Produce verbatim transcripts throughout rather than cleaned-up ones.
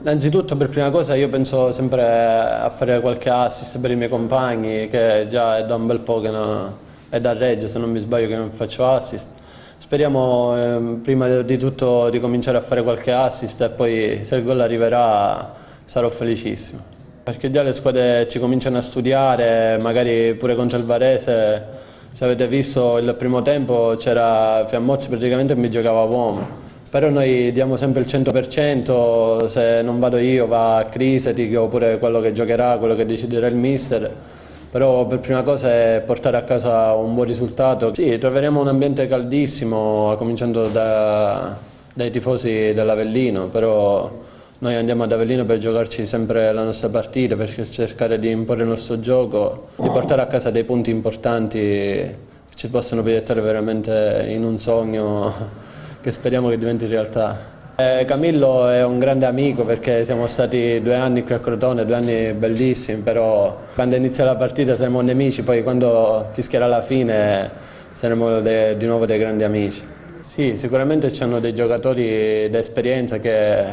Innanzitutto, per prima cosa, io penso sempre a fare qualche assist per i miei compagni, che già è da un bel po' che no, è da Reggio, se non mi sbaglio, che non faccio assist. Speriamo eh, prima di tutto di cominciare a fare qualche assist e poi, se il gol arriverà, sarò felicissimo. Perché già le squadre ci cominciano a studiare, magari pure contro il Varese, se avete visto il primo tempo c'era Fiammozzi praticamente mi giocava a uomo. Però noi diamo sempre il cento per cento, se non vado io va Crisetic oppure quello che giocherà, quello che deciderà il mister. Però per prima cosa è portare a casa un buon risultato. Sì, troveremo un ambiente caldissimo, cominciando da, dai tifosi dell'Avellino, però noi andiamo ad Avellino per giocarci sempre la nostra partita, per cercare di imporre il nostro gioco, di portare a casa dei punti importanti che ci possono proiettare veramente in un sogno che speriamo che diventi realtà. Eh, Camillo è un grande amico perché siamo stati due anni qui a Crotone, due anni bellissimi, però quando inizia la partita saremo nemici, poi quando fischierà la fine saremo de, di nuovo dei grandi amici. Sì, sicuramente ci hanno dei giocatori d'esperienza che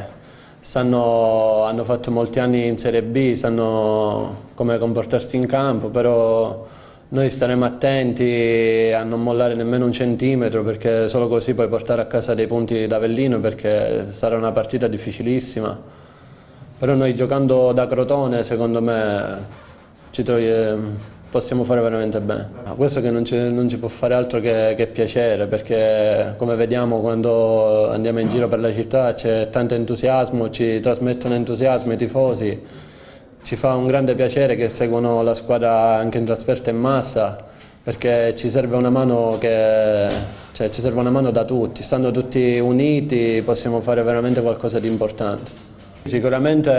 sanno, hanno fatto molti anni in Serie B, sanno come comportarsi in campo, però noi staremo attenti a non mollare nemmeno un centimetro, perché solo così puoi portare a casa dei punti da Avellino, perché sarà una partita difficilissima. Però noi giocando da Crotone, secondo me, ci trovi, possiamo fare veramente bene. Questo che non ci, non ci può fare altro che, che piacere, perché come vediamo quando andiamo in giro per la città c'è tanto entusiasmo, ci trasmettono entusiasmo i tifosi. Ci fa un grande piacere che seguono la squadra anche in trasferta in massa, perché ci serve una mano, che, cioè, ci serve una mano da tutti. Stando tutti uniti possiamo fare veramente qualcosa di importante. Sicuramente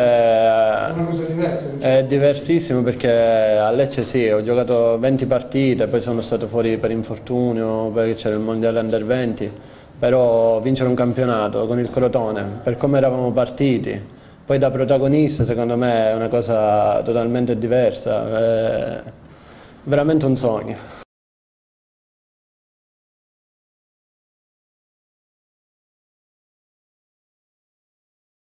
è diversissimo, perché a Lecce sì, ho giocato venti partite, poi sono stato fuori per infortunio, perché c'era il mondiale under venti, però vincere un campionato con il Crotone, per come eravamo partiti, poi da protagonista, secondo me è una cosa totalmente diversa, è veramente un sogno.